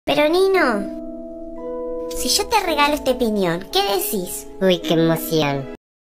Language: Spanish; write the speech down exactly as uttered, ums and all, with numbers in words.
Pero Nino, si yo te regalo este piñón, ¿qué decís? Uy, qué emoción.